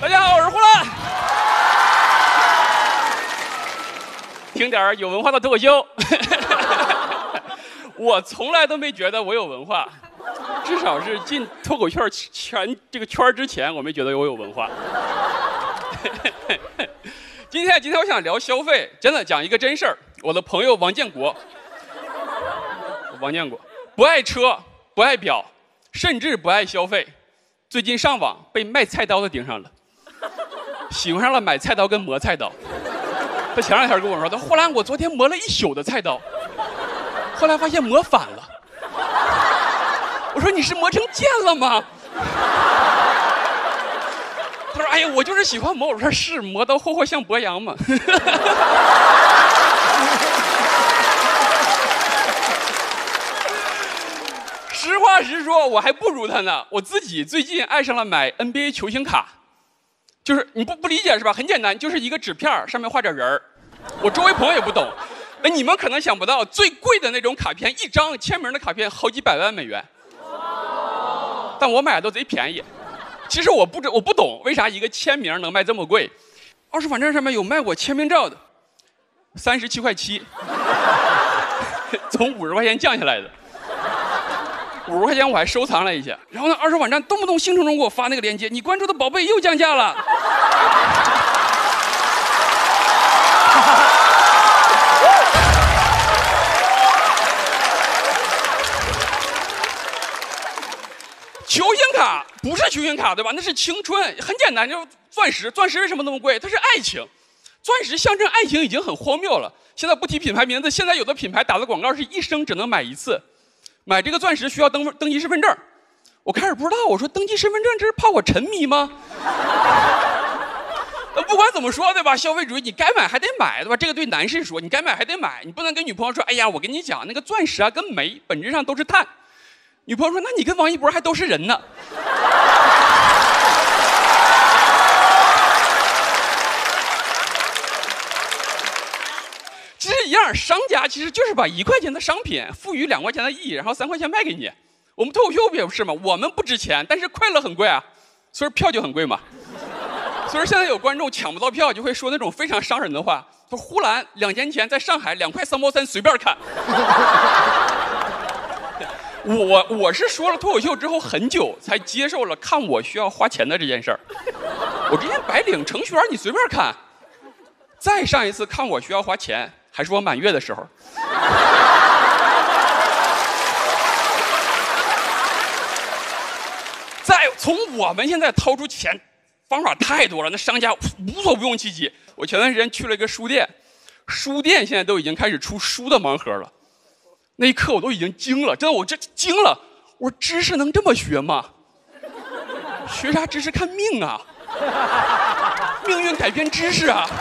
大家好，我是呼兰。听点有文化的脱口秀。我从来都没觉得我有文化，至少是进脱口秀这个圈之前，我没觉得我有文化。今天我想聊消费，真的讲一个真事儿。我的朋友王建国不爱车，不爱表，甚至不爱消费。最近上网被卖菜刀的盯上了，喜欢上了买菜刀跟磨菜刀。他前2天跟我说：“呼兰，我昨天磨了1宿的菜刀，后来发现磨反了。”我说：“你是磨成剑了吗？”他说：“哎呀，我就是喜欢磨。”我说：“是，磨到霍霍像博洋嘛。”实话实说，我还不如他呢。我自己最近爱上了买 NBA 球星卡，就是你不理解是吧？很简单，就是一个纸片上面画着人儿。我周围朋友也不懂，你们可能想不到，最贵的那种卡片，一张签名的卡片好几百万美元，但我买的都贼便宜。其实我不懂为啥一个签名能卖这么贵。20反正上面有卖我签名照的，37.7块，从50块钱降下来的。50块钱我还收藏了一下，然后呢，20网站动不动兴冲冲给我发那个链接，你关注的宝贝又降价了。球星卡不是球星卡对吧？那是青春，很简单，就是钻石。钻石为什么那么贵？它是爱情，钻石象征爱情已经很荒谬了。现在不提品牌名字，现在有的品牌打的广告是一生只能买1次。买这个钻石需要登记身份证，我开始不知道，我说登记身份证这是怕我沉迷吗？不管怎么说对吧，消费主义你该买还得买对吧？这个对男士说，你该买还得买，你不能跟女朋友说，哎呀，我跟你讲，那个钻石啊跟煤本质上都是碳。女朋友说，那你跟王一博还都是人呢。其实一样，商家其实就是把1块钱的商品赋予2块钱的意义，然后3块钱卖给你。我们脱口秀不也是吗？我们不值钱，但是快乐很贵啊，所以票就很贵嘛。所以现在有观众抢不到票，就会说那种非常伤人的话，说呼兰2年前在上海2块3毛3随便看。我是说了脱口秀之后很久才接受了看我需要花钱的这件事儿。我之前白领程序员你随便看，再上一次看我需要花钱。还是我满月的时候，再从我们现在掏出钱，方法太多了，那商家无所不用其极。我前段时间去了一个书店，书店现在都已经开始出书的盲盒了。那一刻我都已经惊了，真的，我这惊了。我说知识能这么学吗？学啥知识？看命啊，命运改变知识啊。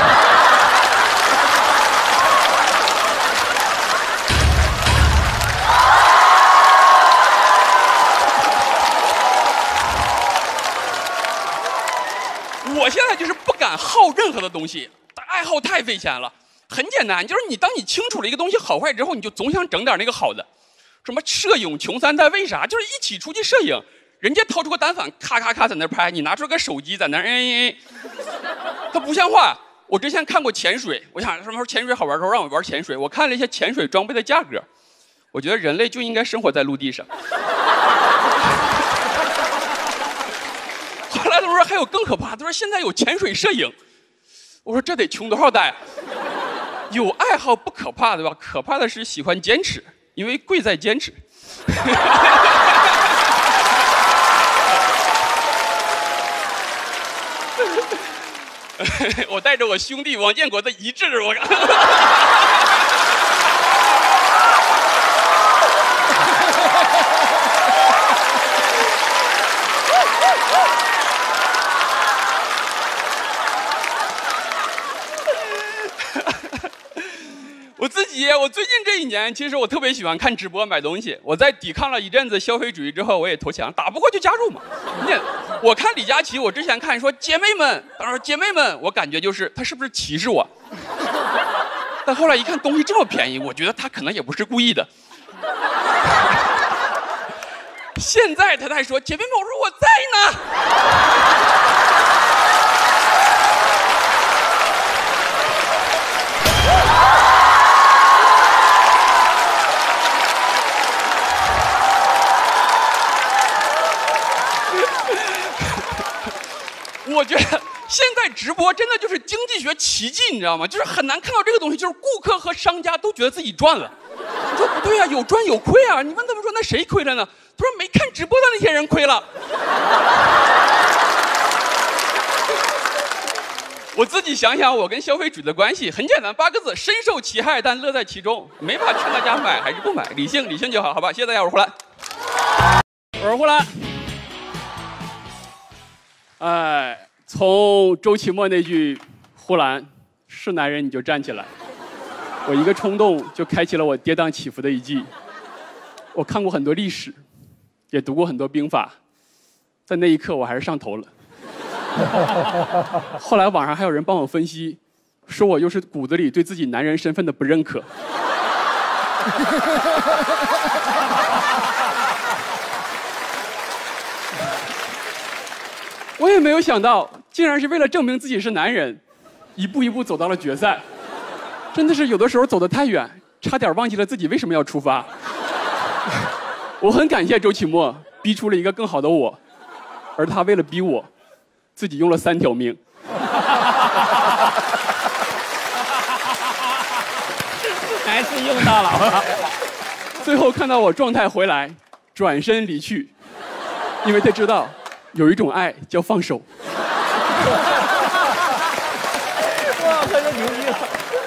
我现在就是不敢耗任何的东西，爱好太费钱了。很简单，就是当你清楚了一个东西好坏之后，你就总想整点那个好的。什么摄影穷3代，为啥？就是一起出去摄影，人家掏出个单反，咔咔咔在那拍，你拿出个手机在那它不像话。我之前看过潜水，我想什么时候潜水好玩的时候让我玩潜水，我看了一下潜水装备的价格，我觉得人类就应该生活在陆地上。后来他说还有更可怕，他说现在有潜水摄影。我说这得穷多少代？有爱好不可怕对吧？可怕的是喜欢坚持，因为贵在坚持。我带着我兄弟王建国的遗志，我。我最近这1年，其实我特别喜欢看直播买东西。我在抵抗了一阵子消费主义之后，我也投降，打不过就加入嘛。我看李佳琦，我之前看说姐妹们，当时姐妹们，我感觉就是他是不是歧视我？但后来一看东西这么便宜，我觉得他可能也不是故意的。现在他在说姐妹们，我说我在呢。 我觉得现在直播真的就是经济学奇迹，你知道吗？就是很难看到这个东西，就是顾客和商家都觉得自己赚了。我说不对啊，有赚有亏啊。你问他们说那谁亏了呢？他说没看直播的那些人亏了。我自己想想，我跟消费主义的关系很简单，8个字：深受其害，但乐在其中。没法劝大家买还是不买，理性就好，好吧？谢谢大家，我是呼兰。我是呼兰。从周奇墨那句“呼兰是男人你就站起来”，我一个冲动就开启了我跌宕起伏的一季。我看过很多历史，也读过很多兵法，在那一刻我还是上头了。后来网上还有人帮我分析，说我又是骨子里对自己男人身份的不认可。我也没有想到，竟然是为了证明自己是男人，一步一步走到了决赛。真的是有的时候走得太远，差点忘记了自己为什么要出发。我很感谢周奇墨，逼出了一个更好的我，而他为了逼我，自己用了3条命。 还是用到了。 最后看到我状态回来，转身离去，因为他知道有一种爱叫放手。 哇，可是牛逼了！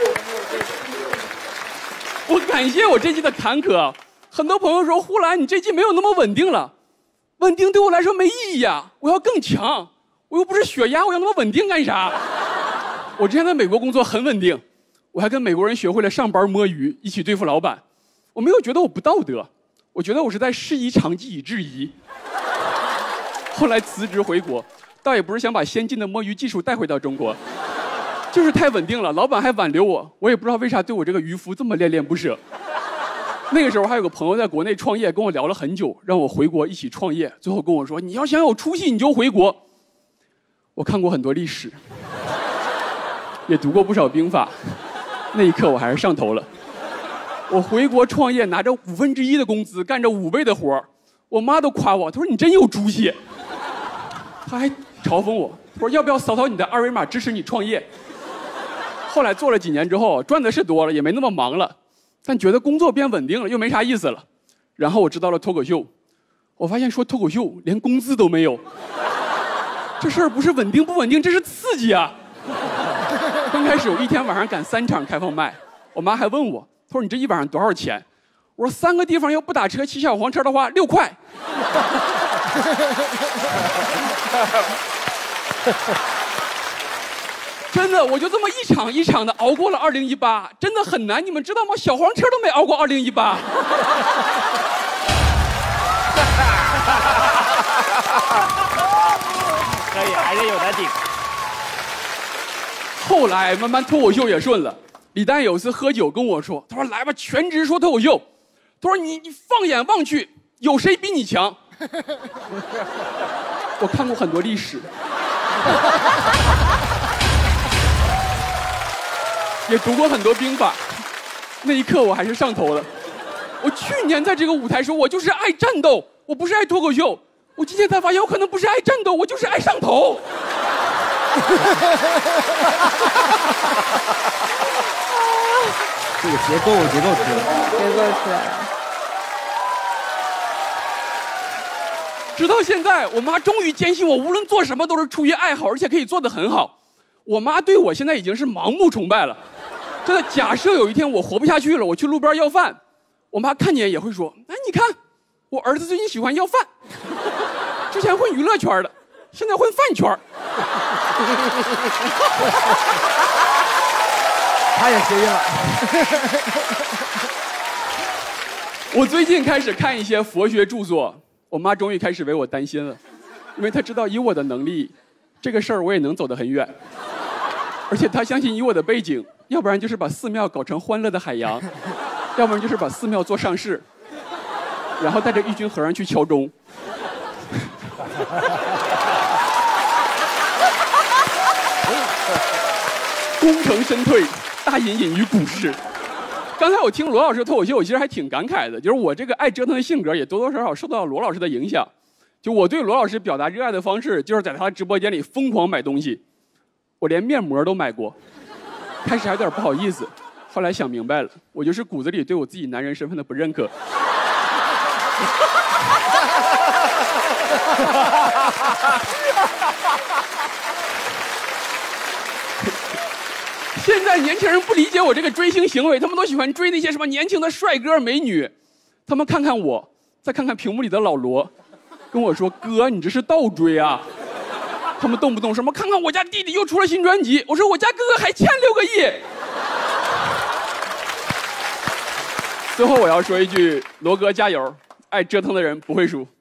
我感谢我这季的坎坷。很多朋友说呼兰你这季没有那么稳定了，稳定对我来说没意义呀，我要更强，我又不是血压，我要那么稳定干啥？我之前在美国工作很稳定，我还跟美国人学会了上班摸鱼，一起对付老板。我没有觉得我不道德，我觉得我是在师夷长技以制夷。后来辞职回国，倒也不是想把先进的摸鱼技术带回到中国，就是太稳定了，老板还挽留我，我也不知道为啥对我这个渔夫这么恋恋不舍。那个时候还有个朋友在国内创业，跟我聊了很久，让我回国一起创业。最后跟我说，你要想有出息，你就回国。我看过很多历史，也读过不少兵法，那一刻我还是上头了。我回国创业，拿着1/5的工资，干着5倍的活，我妈都夸我，她说你真有出息。她还嘲讽我，她说要不要扫扫你的2维码支持你创业。后来做了几年之后，赚的是多了，也没那么忙了，但觉得工作变稳定了，又没啥意思了。然后我知道了脱口秀，我发现说脱口秀连工资都没有，这事儿不是稳定不稳定，这是刺激啊。刚开始我一天晚上赶3场开放麦，我妈还问我，她说你这一晚上多少钱？我说3个地方要不打车骑小黄车的话6块。真的，我就这么一场一场的熬过了2018，真的很难，你们知道吗？小黄车都没熬过2018。 可以，还是有的顶。 后来慢慢脱口秀也顺了。李诞有次喝酒跟我说，他说来吧，全职说脱口秀。他说你放眼望去，有谁比你强？我看过很多历史。也读过很多兵法，那一刻我还是上头了。我去年在这个舞台说，我就是爱战斗，我不是爱脱口秀。我今天才发现，我可能不是爱战斗，我就是爱上头。 这个结构出来了。 直到现在，我妈终于坚信我无论做什么都是出于爱好，而且可以做得很好。我妈对我现在已经是盲目崇拜了。真的，假设有一天我活不下去了，我去路边要饭，我妈看见也会说：“哎，你看，我儿子最近喜欢要饭，之前混娱乐圈的，现在混饭圈。” 他也学晕了。 我最近开始看一些佛学著作，我妈终于开始为我担心了，因为她知道以我的能力，这个事儿我也能走得很远。而且她相信以我的背景，要不然就是把寺庙搞成欢乐的海洋，要不然就是把寺庙做上市，然后带着一群和尚去敲钟。功成身退，大隐隐于股市。刚才我听罗老师脱口秀，我其实还挺感慨的，就是我这个爱折腾的性格也多多少少受到罗老师的影响。 就我对罗老师表达热爱的方式，就是在他的直播间里疯狂买东西，我连面膜都买过。开始还有点不好意思，后来想明白了，我就是骨子里对我自己男人身份的不认可。现在年轻人不理解我这个追星行为，他们都喜欢追那些什么年轻的帅哥美女，他们看看我，再看看屏幕里的老罗，跟我说：“哥，你这是倒追啊！”他们动不动什么看看我家弟弟又出了新专辑，我说我家哥哥还欠6个亿。最后我要说一句：罗哥加油，爱折腾的人不会输。